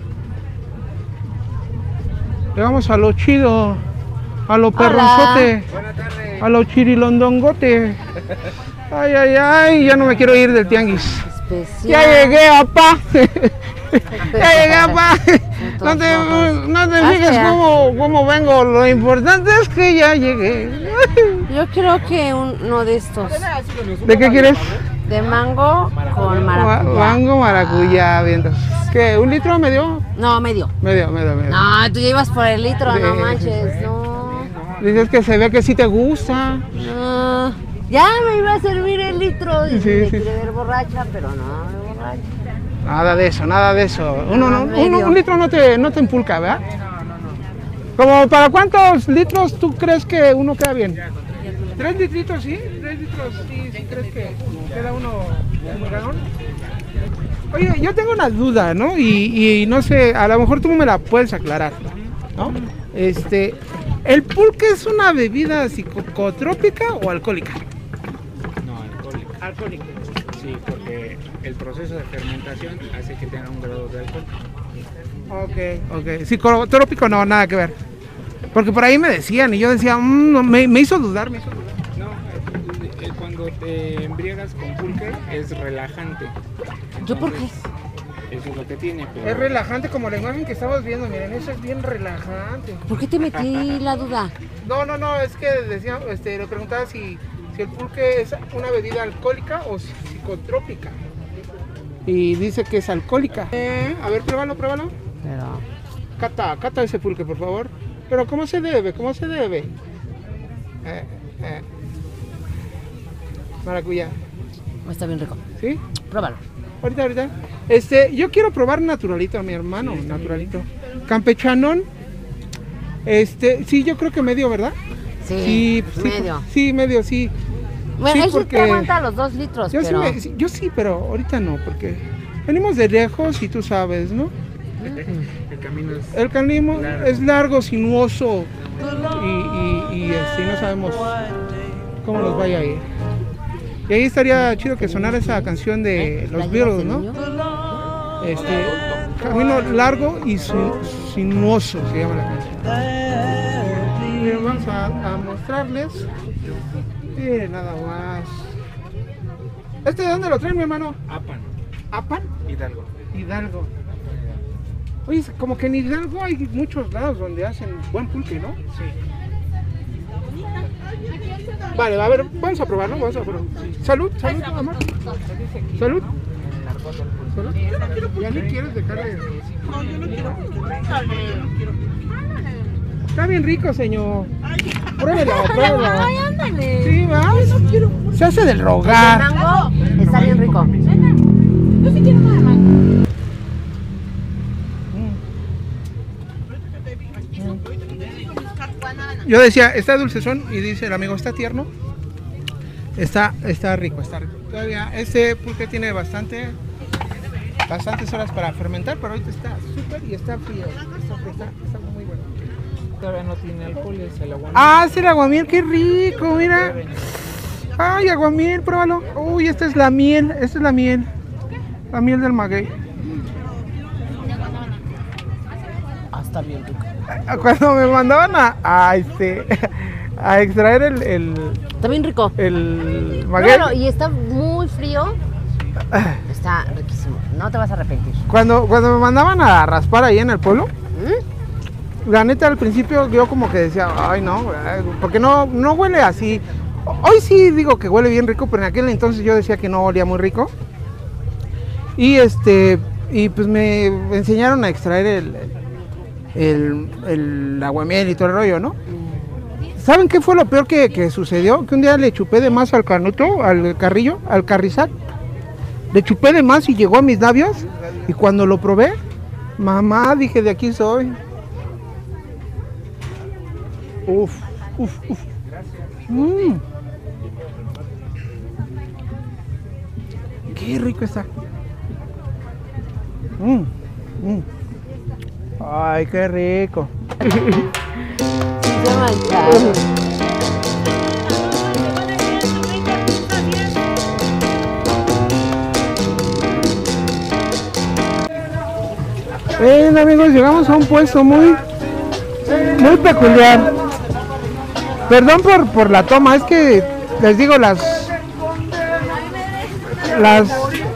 Llegamos a lo chido, a lo perronzote, a lo chirilondongote. Ay, ay, ay, ya no me quiero ir del tianguis. Especial. Ya llegué, apá. Ya llegué, apá. No te, no te Ah, fijes espera. cómo, cómo vengo, lo importante es que ya llegué. Yo creo que uno de estos. ¿De qué quieres? De mango con Ma- maracuyá. Mango maracuyá, vientos. ¿Qué? ¿Un litro medio? No, medio. Medio, medio, medio. No, tú ya ibas por el litro, Sí, no sí, manches, no. Dices que se ve que sí te gusta. No, ya me iba a servir el litro y Sí, me sí. quiere ver borracha, pero no, me borracha. Nada de eso, nada de eso. Uno, no, medio. uno- un litro no te, no te empulca, ¿verdad? ¿Como para cuántos litros tú crees que uno queda bien? ¿Tres litritos sí? ¿Tres litros sí, sí crees que queda uno un galón? Oye, yo tengo una duda, ¿no? Y, y no sé, a lo mejor tú me la puedes aclarar, ¿no? Este, ¿el pulque es una bebida psicotrópica o alcohólica? No, alcohólico. Alcohólica. Sí, porque el proceso de fermentación hace que tenga un grado de alcohol. Ok, ok. Psicotrópico no, nada que ver. Porque por ahí me decían y yo decía, mmm, no, me, me hizo dudar, me hizo dudar. No, eh, eh, cuando te embriagas con pulque es relajante. ¿Yo por qué? Eso es lo que tiene. Pero... Es relajante como la imagen que estamos viendo, miren, eso es bien relajante. ¿Por qué te metí la duda? No, no, no, es que decía, este, le preguntaba si, si el pulque es una bebida alcohólica o psicotrópica. Y dice que es alcohólica. Eh, a ver, pruébalo, pruébalo. Pero... Cata, cata ese pulque, por favor. Pero ¿cómo se debe? ¿Cómo se debe? Eh, eh. Maracuyá. Está bien rico. ¿Sí? Pruébalo. Ahorita, ahorita. Este, yo quiero probar naturalito, mi hermano, naturalito. Campechanón. Este, sí, yo creo que medio, ¿verdad? Sí, sí, medio. Sí, medio, sí. Bueno, Sí, él sí porque- te aguanta los dos litros, Yo sí, pero... me- sí, yo sí, pero ahorita no, porque venimos de lejos y tú sabes, ¿no? El camino es... El camino largo. es largo, sinuoso y, y, y este, no sabemos cómo nos vaya a ir. Y ahí estaría chido que sonara esa canción de los Beatles, ¿no? Este, camino largo y sin- sinuoso se llama la canción. Miren, vamos a, a mostrarles. Miren, nada más. ¿Este de dónde lo traen, mi hermano? Apan, ¿Apan? Hidalgo. Hidalgo. Oye, como que en Hidalgo hay muchos lados donde hacen buen pulque, ¿no? Sí. Vale, a ver, vamos a probarlo, vamos a probarlo. Salud, salud, amor. Salud. Salud. Ya ni quieres dejarle. No, yo no quiero. Está bien rico, señor. Pruébelo, pruébelo. Ay, ándale. Sí, va. Se hace del El rogar. mango está bien rico. Yo sí quiero uno de mango. Yo decía, está dulcezón y dice el amigo, está tierno. Está, está rico, está rico. Todavía este pulque tiene bastante, bastantes horas para fermentar, pero ahorita está súper y está frío. Está, está, está muy bueno. Todavía no tiene alcohol, es el agua. Ah, es el aguamiel, qué rico, mira. Ay, aguamiel, pruébalo. Uy, esta es la miel, esta es la miel. La miel del maguey. Ah, está bien rico. Cuando me mandaban a, a este a extraer el, el Está bien rico. el maguey, Claro, y está muy frío. Está riquísimo. No te vas a arrepentir. cuando, cuando me mandaban a raspar ahí en el pueblo, ¿Mm? la neta al principio yo como que decía, ay no, porque no, no huele así. Hoy sí digo que huele bien rico, pero en aquel entonces yo decía que no olía muy rico. Y este, y pues me enseñaron a extraer el, el, el aguamiel y todo el rollo, ¿no? ¿Saben qué fue lo peor que, que sucedió? Que un día le chupé de más al canuto, al carrillo, al carrizal. Le chupé de más y llegó a mis labios. Y cuando lo probé, mamá, dije, de aquí soy. Uf, uf, uf. Mm. Qué rico está. Mm, mm. Ay, qué rico. Se mancharon. Bien, amigos, llegamos a un puesto muy, muy peculiar. Perdón por, por la toma, es que les digo, las las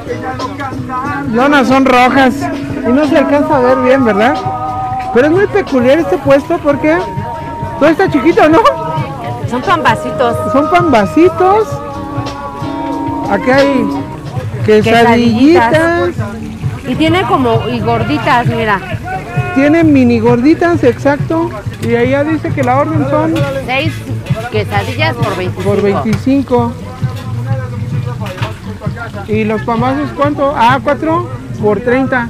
lonas son rojas y no se alcanza a ver bien, ¿verdad? Pero es muy peculiar este puesto porque todo está chiquito, ¿no? Son pambasitos. Son pambasitos. Aquí hay quesadillitas. Y tiene como, y gorditas, mira. tienen mini gorditas, exacto. Y ahí ya dice que la orden son seis quesadillas por veinticinco. por veinticinco. ¿Y los pambazos cuánto? Ah, cuatro por treinta.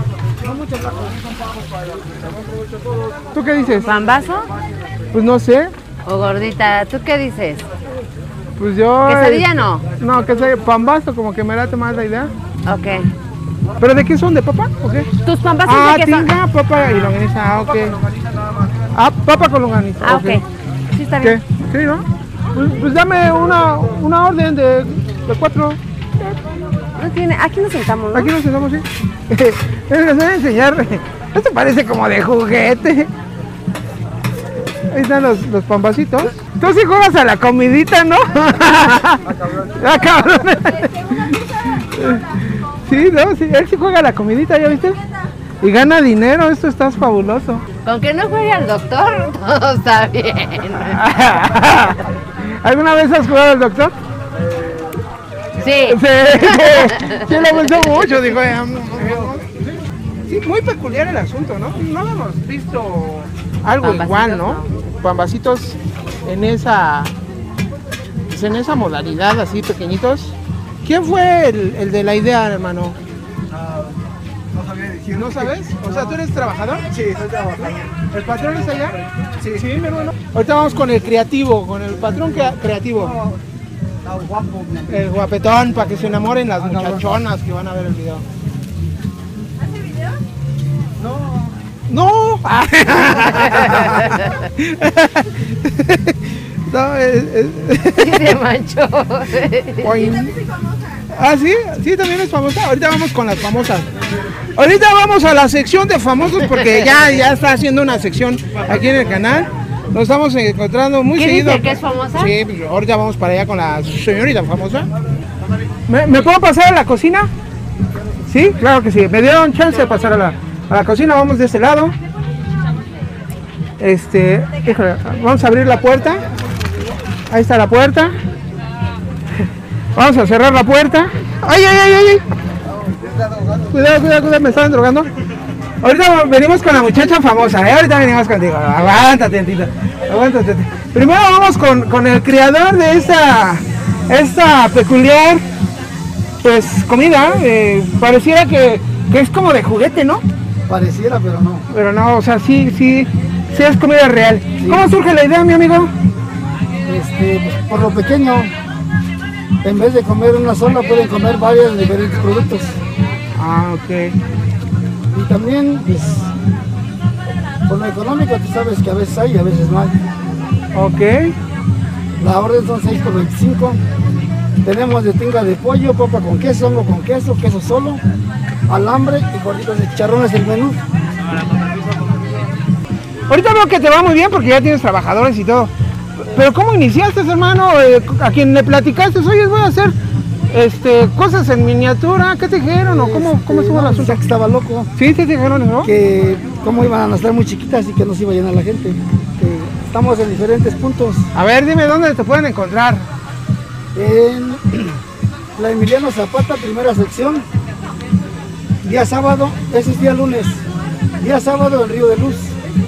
¿Tú qué dices? ¿Pambazo? Pues no sé. ¿O gordita? ¿Tú qué dices? Pues yo... ¿Quesadilla no? No, quesadilla, pambazo, como que me late más la idea. Ok. ¿Pero de qué son? ¿De papa o qué? ¿Tus pambazos ah, de qué son? tinga, papa y longaniza, ah, ok. Ah, papa con longaniza. Ah, ok. okay. Sí, está bien. ¿Qué? Sí, ¿no? Pues, pues dame una, una orden de, de cuatro. No tiene, aquí nos sentamos, ¿no? Aquí nos sentamos, sí. Les voy a enseñar. Esto parece como de juguete. Ahí están los, los pambacitos. Tú sí juegas a la comidita, ¿no? Ah, cabrón. Sí, no, sí, él sí juega a la comidita, ¿ya viste? Y gana dinero, esto está fabuloso. Con que no juegue al doctor, todo está bien. ¿Alguna vez has jugado al doctor? Sí. Sí, sí lo pensó mucho, dijo. Sí, muy peculiar el asunto, ¿no? No lo hemos visto algo Pambacitos, igual, ¿no? no. Pambacitos en esa, pues en esa modalidad, así pequeñitos. ¿Quién fue el, el de la idea, hermano? Uh, no sabía decir. ¿No sabes? O sea, ¿tú eres trabajador? Sí, soy trabajador. ¿El patrón es allá? Sí. Sí, mi hermano. Ahorita vamos con el creativo, con el patrón creativo. No, no, guapo. El guapetón, para que se enamoren las muchachonas que van a ver el video. ¿Hace video? No. No. No, es, es... Sí, se manchó. Ah, sí, sí, también es famosa. Ahorita vamos con las famosas. Ahorita vamos a la sección de famosos porque ya, ya está haciendo una sección aquí en el canal. Nos estamos encontrando muy ¿Quién seguido. dice que es famosa? Sí, pues ahorita vamos para allá con la señorita famosa. ¿Me, ¿me puedo pasar a la cocina? Sí, claro que sí. Me dieron chance de pasar a la, a la cocina. Vamos de este lado. Este, híjole, vamos a abrir la puerta. Ahí está la puerta. Vamos a cerrar la puerta. ¡Ay, ay, ay, ay! Cuidado, cuidado, cuidado, me estaban drogando. Ahorita venimos con la muchacha famosa, ¿eh? Ahorita venimos contigo. Aguántate, tantito. Aguántate. Primero vamos con, con el creador de esta, esta peculiar, pues, comida. Eh, pareciera que, que es como de juguete, ¿no? Pareciera, pero no. Pero no, o sea, sí, sí, sí es comida real. Sí. ¿Cómo surge la idea, mi amigo? Este, pues, por lo pequeño, en vez de comer una sola, pueden comer varios diferentes productos. Ah, ok. Y también, pues, por lo económico, tú sabes que a veces hay y a veces no hay. Ok. La orden son seis por veinticinco. Tenemos de tinga de pollo, papa con queso, hongo con queso, queso solo, alambre y gorditas de chicharrones el menú. Ahorita veo que te va muy bien porque ya tienes trabajadores y todo. Pero ¿cómo iniciaste, hermano? Eh, ¿A quien le platicaste? Oye, voy a hacer este, cosas en miniatura. ¿Qué te dijeron? ¿O cómo, cómo estuvo no, el asunto? Que estaba loco. Sí, te dijeron, ¿no? Que cómo iban a estar muy chiquitas y que no se iba a llenar la gente. Que estamos en diferentes puntos. A ver, dime dónde te pueden encontrar. En la Emiliano Zapata, primera sección. Día sábado, ese es día lunes. Día sábado en Río de Luz.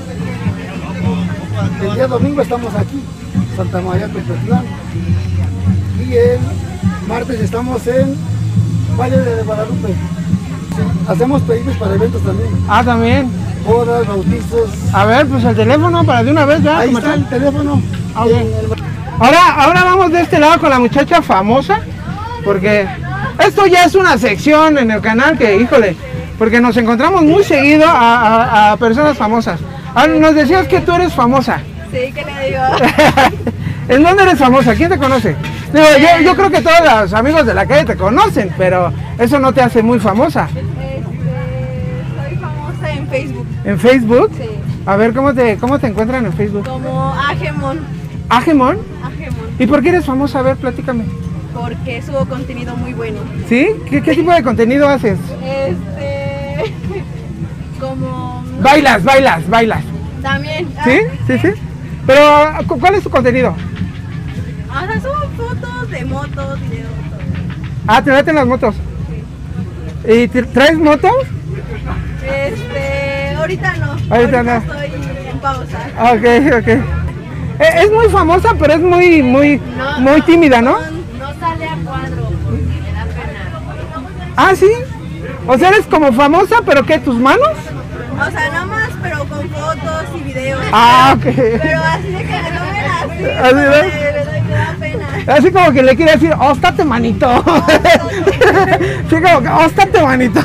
El día domingo estamos aquí, Santa María Tepetlán. Y el martes estamos en Valle de Guadalupe. Hacemos pedidos para eventos también. Ah, también. Bodas, bautizos. A ver, pues el teléfono para de una vez ya. Ahí está el teléfono. Okay. El... Ahora, ahora vamos de este lado con la muchacha famosa, porque esto ya es una sección en el canal que, híjole, porque nos encontramos muy seguido a, a, a personas famosas. Ah, nos decías que tú eres famosa. Sí, ¿qué le digo? ¿En dónde eres famosa? ¿Quién te conoce? Digo, yo, yo creo que todos los amigos de la calle te conocen, pero eso no te hace muy famosa. Este, soy famosa en Facebook. ¿En Facebook? Sí. A ver, ¿cómo te, cómo te encuentran en Facebook? Como Agemon. ¿Agemon? Agemon. ¿Y por qué eres famosa? A ver, platícame. Porque subo contenido muy bueno. ¿Sí? ¿Qué, qué tipo de contenido haces? Este... como... Bailas, bailas, bailas. También. ¿Sí? Sí, sí. Pero, ¿cuál es tu contenido? O sea, subo fotos de motos, videos, todo. Ah, ¿te meten las motos? Sí. ¿Y te traes motos? Este... ahorita no. Ahorita no. Estoy en pausa. Ok, ok. Eh, Es muy famosa, pero es muy, muy, No, muy no, tímida, ¿no? No sale a cuadro porque le da pena. Ah, ¿sí? O sea, eres como famosa, pero ¿qué? ¿Tus manos? O sea, no más, pero con fotos y videos. Ah, ok. Pero así de que me tomen así, Así, me, ¿no? me, doy- me da pena. Así como que le quiere decir, óstate, manito. Sí, como que, óstate, manito.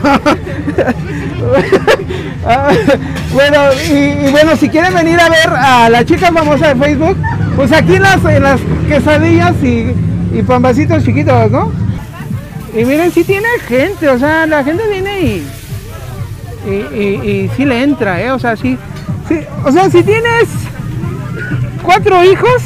Ah, bueno, y, y bueno, si quieren venir a ver a la chica famosa de Facebook, pues aquí en las, en las quesadillas y, y pambacitos chiquitos, ¿no? Y miren, sí tiene gente, o sea, la gente viene y, y, y, y sí le entra, ¿eh? O sea, sí, sí, o sea, si tienes cuatro hijos,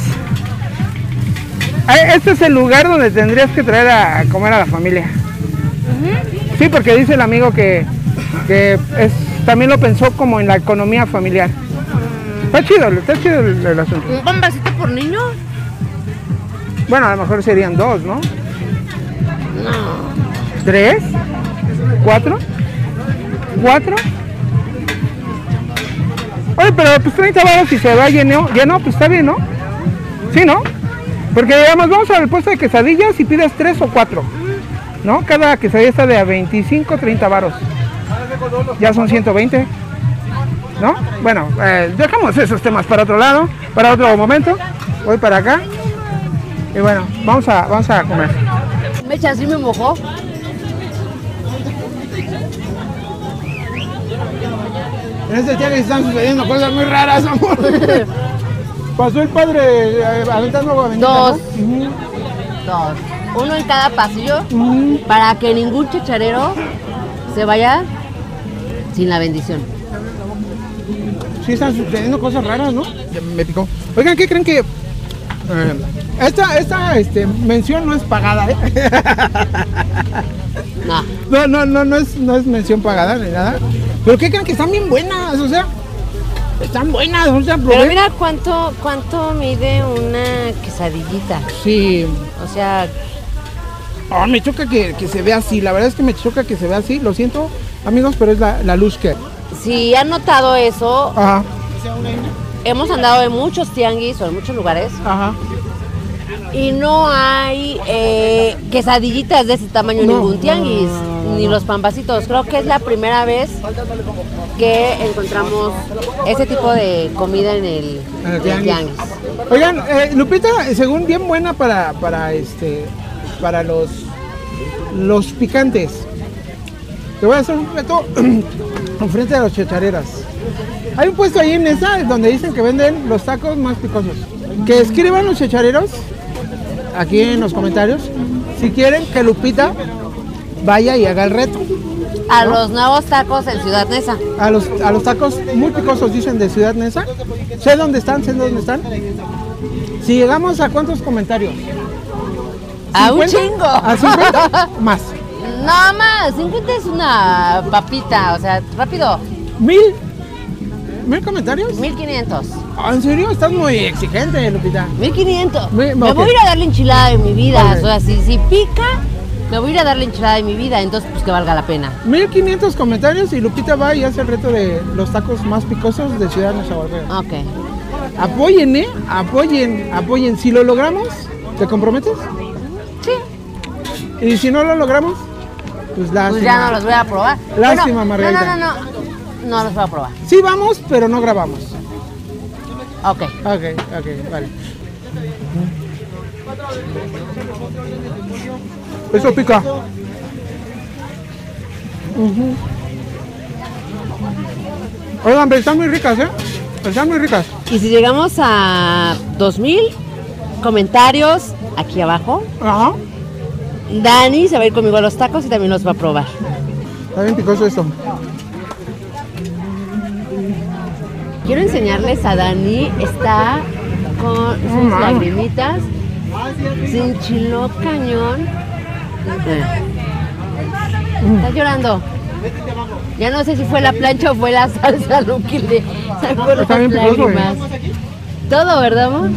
eh, este es el lugar donde tendrías que traer a comer a la familia. Sí, porque dice el amigo que, que es, también lo pensó como en la economía familiar. Está chido, está chido el, el asunto. ¿Un pambacito por niño? Bueno, a lo mejor serían dos, ¿no? No. ¿Tres? ¿Cuatro? ¿Cuatro? Oye, pero pues treinta baros y se va lleno, lleno, pues está bien, ¿no? Sí, ¿no? Porque digamos, vamos al puesto de quesadillas y pides tres o cuatro, ¿no? Cada quesadilla está de a veinticinco, treinta varos. Ya son ciento veinte, ¿no? Bueno, eh, dejamos esos temas para otro lado, para otro momento. Voy para acá. Y bueno, vamos a, vamos a comer. Mecha, así me mojó. En este tianguis están sucediendo cosas muy raras, amor. Pasó el padre eh, aventando agua bendita, Dos. ¿no? Dos. Uno en cada pasillo para que ningún chacharero se vaya sin la bendición. Sí, están sucediendo cosas raras, ¿no? Me picó. Oigan, ¿qué creen que...? Eh, esta esta este, mención no es pagada, ¿eh? No. No, no, no, no es, no es mención pagada ni nada. Pero ¿qué creen que están bien buenas? O sea, están buenas, o sea, probé. Pero mira cuánto, cuánto mide una quesadillita. Sí. O sea, Oh, me choca que, que se vea así, la verdad es que me choca que se vea así, lo siento, amigos, pero es la, la luz que... si han notado eso, Ajá, hemos andado en muchos tianguis o en muchos lugares ajá. y no hay eh, quesadillitas de ese tamaño en No, ningún tianguis, no, no, no, ni no. los pambacitos. Creo que es la primera vez que encontramos ese tipo de comida en el, En el en el tianguis. tianguis. Oigan, eh, Lupita, según bien buena para, para este, para los, los picantes. Te voy a hacer un reto enfrente de los chachareras. Hay un puesto ahí en esa donde dicen que venden los tacos más picosos. Que escriban los chachareros aquí en los comentarios si quieren que Lupita vaya y haga el reto. A los nuevos tacos en Ciudad Neza. A los, a los tacos muy picosos dicen de Ciudad Neza. Sé dónde están, sé dónde están. Si llegamos a cuántos comentarios. A un ¿cincuenta? chingo. A cincuenta más. Nada más, cincuenta es una papita, o sea, rápido. ¿Mil? ¿Mil comentarios? mil quinientos. Ah, ¿en serio? Estás muy exigente, Lupita. mil quinientos. Me- Me ok. voy a ir a darle enchilada de mi vida. Ok. O sea, si, si pica, me voy a ir a darle enchilada de mi vida. Entonces, pues que valga la pena. mil quinientos comentarios y Lupita va y hace el reto de los tacos más picosos de Ciudad Nezahualcóyotl. Ok. Apoyen, ¿eh? Apoyen, apoyen. Si lo logramos, ¿te comprometes? Sí. Y si no lo logramos, pues lástima. Pues ya no los voy a probar. Lástima, Bueno, Margarita. No, no, no, no. No los voy a probar. Sí vamos, pero no grabamos. Ok. Ok, ok, vale. Eso pica. Ujú. Oigan, pero están muy ricas, ¿eh? Están muy ricas. Y si llegamos a dos mil comentarios aquí abajo, Ajá. Dani se va a ir conmigo a los tacos y también los va a probar. Está bien picoso esto. Quiero enseñarles a Dani, está con sus mames. lagrimitas, se enchiló cañón. Está llorando. Ya no sé si fue la plancha o fue la salsa lo que le sacó las Está bien picoso, güey. lágrimas. Todo, ¿verdad, amor?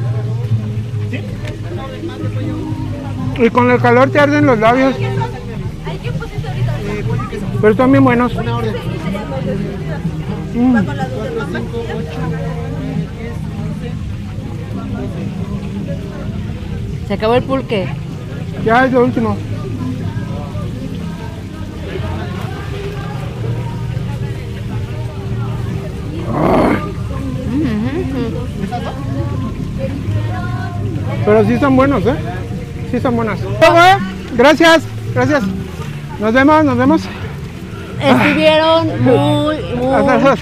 Y con el calor te arden los labios. Pero están bien buenos. Va con la luz del mapa. Se acabó el pulque. Ya es lo último. Pero sí son buenos, ¿eh? Sí son buenas. Gracias, gracias. Nos vemos, nos vemos. Estuvieron muy, muy...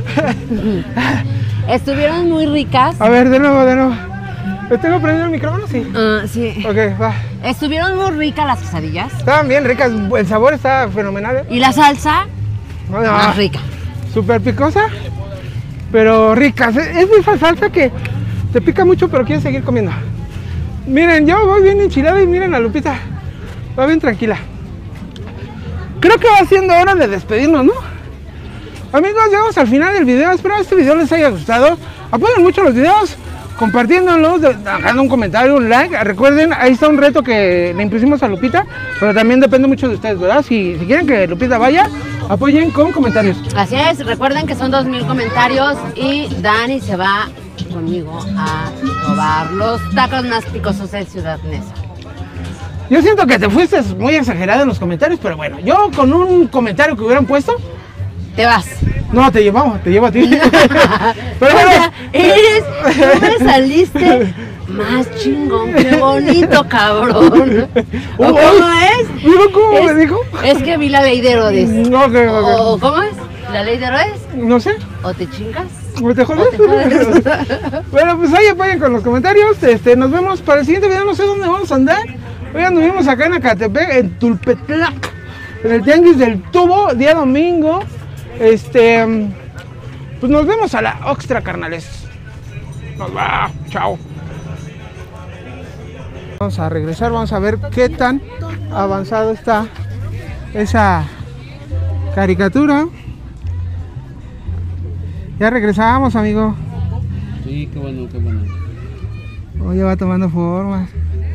Estuvieron muy ricas. A ver, de nuevo, de nuevo. ¿Le tengo prendido el micrófono? Sí. Uh, sí. Ok, va. Estuvieron muy ricas las quesadillas. Estaban bien ricas, el sabor está fenomenal. ¿Eh? Y la salsa, no, no, más rica. Súper picosa, pero ricas. Es de esa salsa que te pica mucho, pero quieres seguir comiendo. Miren, yo voy bien enchilada y miren a Lupita. Va bien tranquila. Creo que va siendo hora de despedirnos, ¿no? Amigos, llegamos al final del video. Espero que este video les haya gustado. Apoyen mucho los videos, compartiéndolos, dejando un comentario, un like. Recuerden, ahí está un reto que le impusimos a Lupita, pero también depende mucho de ustedes, ¿verdad? Si, si quieren que Lupita vaya, apoyen con comentarios. Así es, recuerden que son dos mil comentarios y Dani se va conmigo a probar los tacos más picosos de Ciudad Neza. Yo siento que te fuiste muy exagerado en los comentarios, pero bueno, yo con un comentario que hubieran puesto... Te vas. No, te llevamos, te llevo a ti. Pero bueno, o sea, eres, tú me saliste más chingón, qué bonito, cabrón. ¿O cómo es? ¿Cómo, cómo es, me dijo? Es que vi la ley de Herodes. No, okay, okay. ¿O cómo es? ¿La ley de Herodes? No sé. ¿O te chingas? ¿O te jodes? ¿O te jodes? Bueno, pues ahí apoyen con los comentarios. Este, nos vemos para el siguiente video, no sé dónde vamos a andar. Hoy anduvimos acá en Ecatepec, en Tulpetlac, en el Tianguis del Tubo, día domingo. Este, pues nos vemos a la Oxtra, carnales. Nos va, chao. Vamos a regresar, vamos a ver qué tan avanzado está esa caricatura. Ya regresamos, amigo. Sí, qué bueno, qué bueno. Oye, va tomando forma.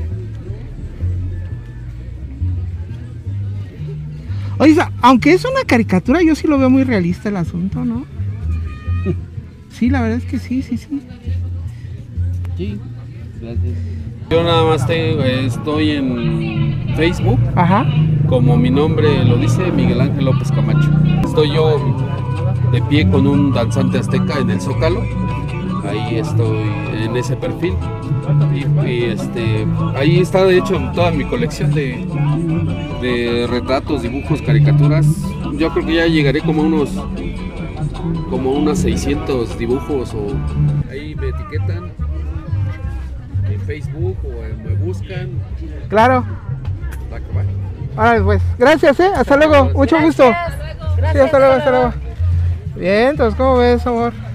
Oye, aunque es una caricatura, yo sí lo veo muy realista el asunto, ¿no? Sí, la verdad es que sí, sí, sí. Sí, gracias. Yo nada más tengo, estoy en Facebook. Ajá. Como mi nombre lo dice, Miguel Ángel López Camacho. Estoy yo de pie con un danzante azteca en el Zócalo. Ahí estoy en ese perfil. Y, y este, ahí está de hecho toda mi colección de, de retratos, dibujos, caricaturas. Yo creo que ya llegaré como a unos como unos seiscientos dibujos, o ahí me etiquetan en Facebook o me buscan. Claro. Ahora pues, gracias, eh, hasta luego, mucho gusto. Gracias. Sí, hasta luego, hasta luego. Bien, entonces, ¿cómo ves, amor?